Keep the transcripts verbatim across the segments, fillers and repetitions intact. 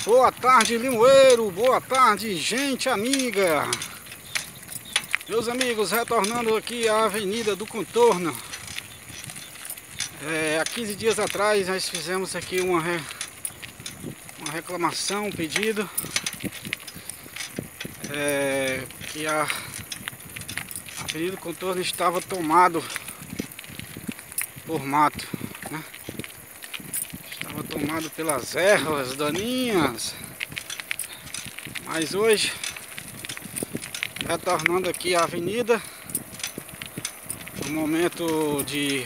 Boa tarde, Limoeiro, boa tarde, gente amiga. Meus amigos, retornando aqui à Avenida do Contorno. É, há quinze dias atrás nós fizemos aqui uma, re... uma reclamação, um pedido, é, que a Avenida do Contorno estava tomado por mato, né? Estava tomado pelas ervas daninhas. Mas hoje, retornando aqui à avenida, no momento de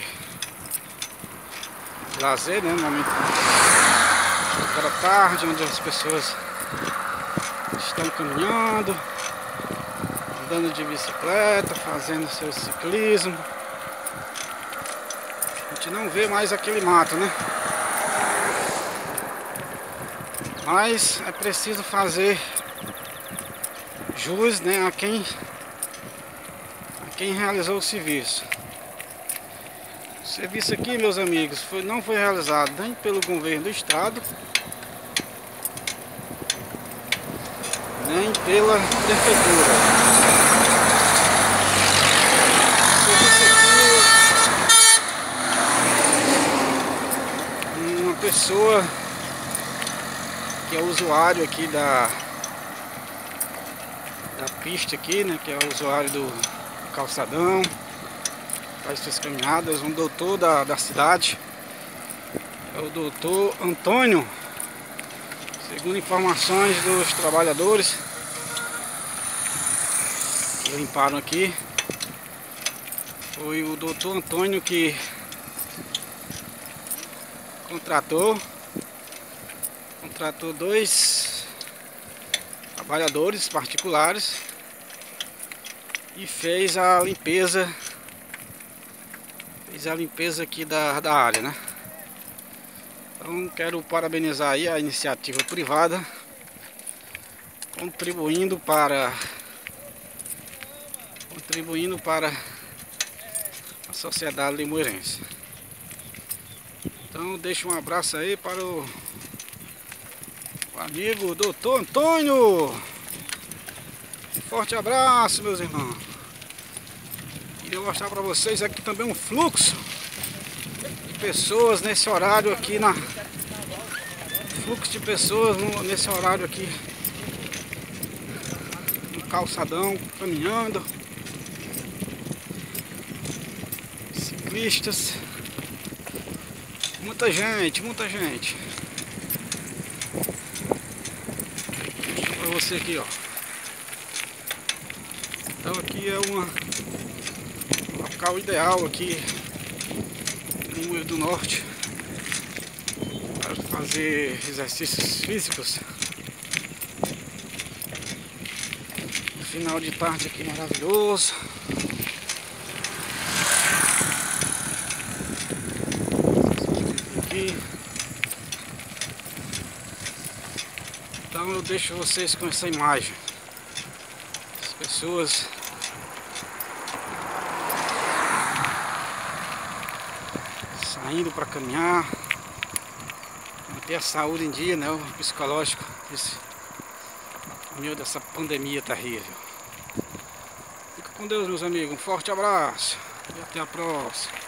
lazer, né? No momento da tarde, onde as pessoas estão caminhando, andando de bicicleta, fazendo seu ciclismo. A gente não vê mais aquele mato, né? Mas é preciso fazer jus, né, a quem, a quem realizou o serviço. O serviço aqui, meus amigos, foi, não foi realizado nem pelo governo do estado, nem pela prefeitura. O serviço aqui, uma pessoa que é usuário aqui da da pista aqui, né, que é o usuário do calçadão, faz suas caminhadas, um doutor da, da cidade, é o doutor Antônio, segundo informações dos trabalhadores que limparam aqui. Foi o doutor Antônio que contratou contratou dois trabalhadores particulares e fez a limpeza fez a limpeza aqui da, da área, né? Então quero parabenizar aí a iniciativa privada, contribuindo para contribuindo para a sociedade limoeirense. Então deixo um abraço aí para o O amigo doutor Antônio. Um forte abraço, meus irmãos. Queria mostrar para vocês aqui também um fluxo de pessoas nesse horário aqui na fluxo de pessoas nesse horário aqui no calçadão, caminhando, ciclistas, muita gente, muita gente. Para você aqui, ó. Então aqui é uma um local ideal aqui no Limoeiro do Norte para fazer exercícios físicos. Final de tarde aqui maravilhoso. Aqui. Então eu deixo vocês com essa imagem. As pessoas saindo para caminhar, manter a saúde em dia, né? O psicológico desse, no meio dessa pandemia terrível. Fica com Deus, meus amigos. Um forte abraço e até a próxima.